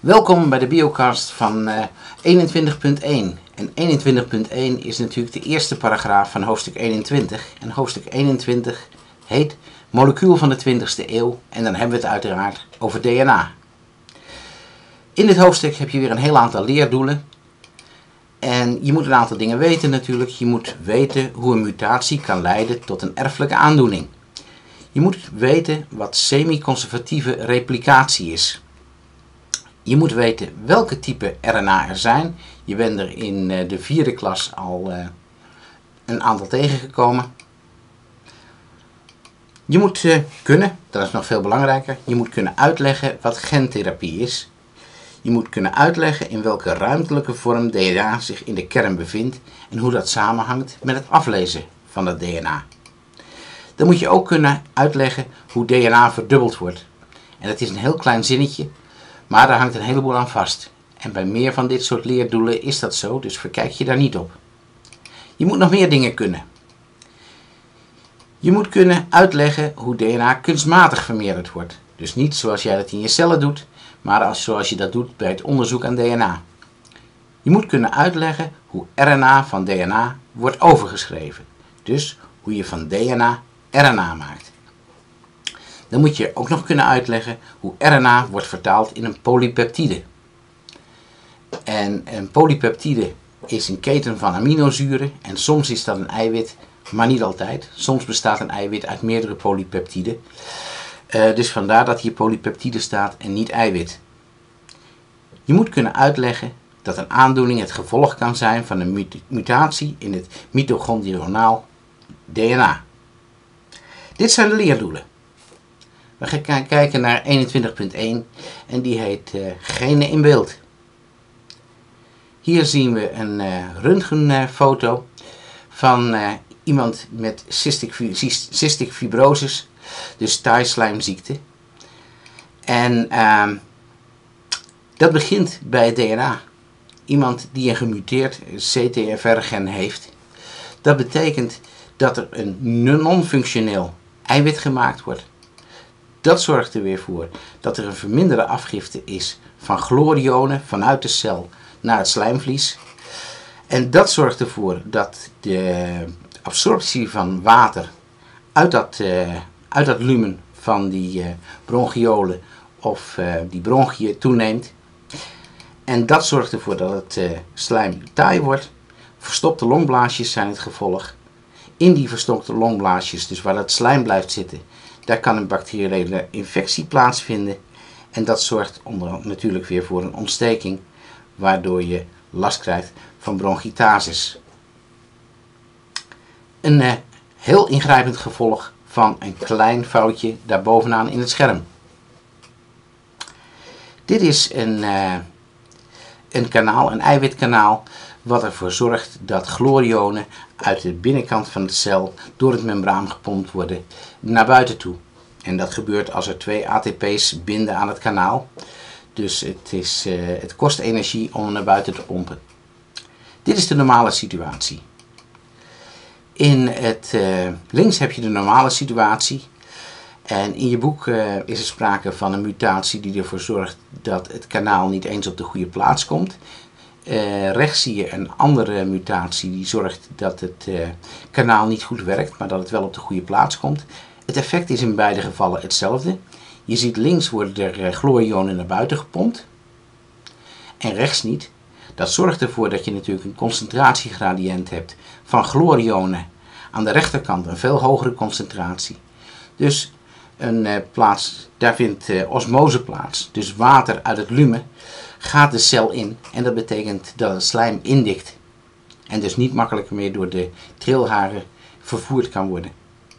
Welkom bij de biocast van 21.1. En 21.1 is natuurlijk de eerste paragraaf van hoofdstuk 21. En hoofdstuk 21 heet Molecuul van de 20e eeuw. En dan hebben we het uiteraard over DNA. In dit hoofdstuk heb je weer een heel aantal leerdoelen. En je moet een aantal dingen weten natuurlijk. Je moet weten hoe een mutatie kan leiden tot een erfelijke aandoening. Je moet weten wat semi-conservatieve replicatie is. Je moet weten welke type RNA er zijn. Je bent er in de 4e klas al een aantal tegengekomen. Je moet kunnen, dat is nog veel belangrijker, je moet kunnen uitleggen wat gentherapie is. Je moet kunnen uitleggen in welke ruimtelijke vorm DNA zich in de kern bevindt en hoe dat samenhangt met het aflezen van het DNA. Dan moet je ook kunnen uitleggen hoe DNA verdubbeld wordt. En dat is een heel klein zinnetje, maar daar hangt een heleboel aan vast. En bij meer van dit soort leerdoelen is dat zo, dus verkijk je daar niet op. Je moet nog meer dingen kunnen. Je moet kunnen uitleggen hoe DNA kunstmatig vermeerderd wordt. Dus niet zoals jij dat in je cellen doet, maar zoals je dat doet bij het onderzoek aan DNA. Je moet kunnen uitleggen hoe RNA van DNA wordt overgeschreven. Dus hoe je van DNA RNA maakt. Dan moet je ook nog kunnen uitleggen hoe RNA wordt vertaald in een polypeptide. En een polypeptide is een keten van aminozuren en soms is dat een eiwit, maar niet altijd. Soms bestaat een eiwit uit meerdere polypeptiden. Dus vandaar dat hier polypeptide staat en niet eiwit. Je moet kunnen uitleggen dat een aandoening het gevolg kan zijn van een mutatie in het mitochondriaal DNA. Dit zijn de leerdoelen. We gaan kijken naar 21.1 en die heet genen in beeld. Hier zien we een röntgenfoto van iemand met cystic fibrosis, dus taaislijmziekte. En dat begint bij het DNA. Iemand die een gemuteerd CTFR-gen heeft. Dat betekent dat er een non-functioneel eiwit gemaakt wordt. Dat zorgt er weer voor dat er een verminderde afgifte is van chloorionen vanuit de cel naar het slijmvlies. En dat zorgt ervoor dat de absorptie van water uit dat lumen van die bronchiolen of die bronchiën toeneemt. En dat zorgt ervoor dat het slijm taai wordt. Verstopte longblaasjes zijn het gevolg. In die verstopte longblaasjes, dus waar dat slijm blijft zitten, daar kan een bacteriële infectie plaatsvinden. En dat zorgt natuurlijk weer voor een ontsteking, waardoor je last krijgt van bronchitasis. Een heel ingrijpend gevolg van een klein foutje daarbovenaan in het scherm. Dit is een kanaal, een eiwitkanaal, wat ervoor zorgt dat chlorionen uit de binnenkant van de cel door het membraan gepompt worden naar buiten toe. En dat gebeurt als er 2 ATP's binden aan het kanaal. Dus het kost energie om naar buiten te pompen. Dit is de normale situatie. Links heb je de normale situatie. En in je boek is er sprake van een mutatie die ervoor zorgt dat het kanaal niet eens op de goede plaats komt. Rechts zie je een andere mutatie die zorgt dat het kanaal niet goed werkt, maar dat het wel op de goede plaats komt. Het effect is in beide gevallen hetzelfde. Je ziet links worden er chlorionen naar buiten gepompt en rechts niet. Dat zorgt ervoor dat je natuurlijk een concentratiegradiënt hebt van chlorionen. Aan de rechterkant een veel hogere concentratie. Dus daar vindt osmose plaats. Dus water uit het lumen gaat de cel in en dat betekent dat het slijm indikt. En dus niet makkelijker meer door de trilharen vervoerd kan worden.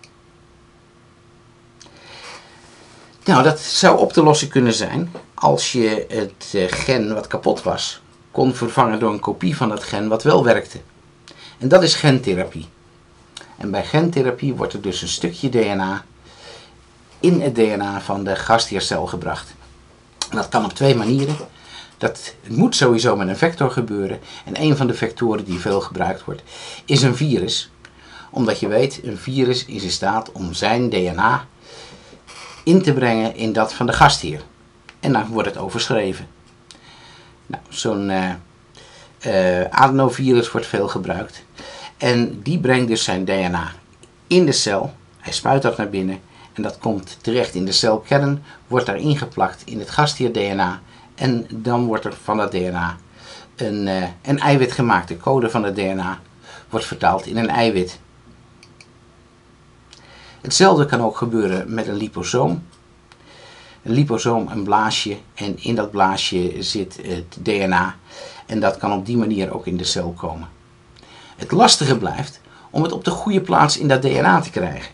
Nou, dat zou op te lossen kunnen zijn als je het gen wat kapot was kon vervangen door een kopie van dat gen wat wel werkte. En dat is gentherapie. En bij gentherapie wordt er dus een stukje DNA in het DNA van de gastheercel gebracht. En dat kan op 2 manieren. Het moet sowieso met een vector gebeuren. En een van de vectoren die veel gebruikt wordt is een virus. Omdat je weet, een virus is in staat om zijn DNA in te brengen in dat van de gastheer. En dan wordt het overschreven. Nou, zo'n adenovirus wordt veel gebruikt. En die brengt dus zijn DNA in de cel. Hij spuit dat naar binnen. En dat komt terecht in de celkern, wordt daar ingeplakt in het gastheer-DNA. En dan wordt er van dat DNA een eiwit gemaakt. De code van het DNA wordt vertaald in een eiwit. Hetzelfde kan ook gebeuren met een liposoom. Een liposoom, een blaasje, en in dat blaasje zit het DNA. En dat kan op die manier ook in de cel komen. Het lastige blijft om het op de goede plaats in dat DNA te krijgen.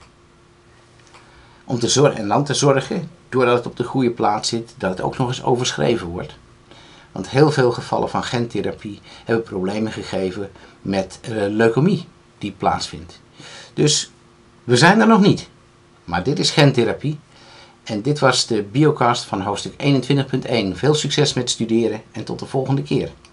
En dan te zorgen, doordat het op de goede plaats zit, dat het ook nog eens overschreven wordt. Want heel veel gevallen van gentherapie hebben problemen gegeven met leukemie die plaatsvindt. Dus we zijn er nog niet. Maar dit is gentherapie. En dit was de biocast van hoofdstuk 21.1. Veel succes met studeren en tot de volgende keer.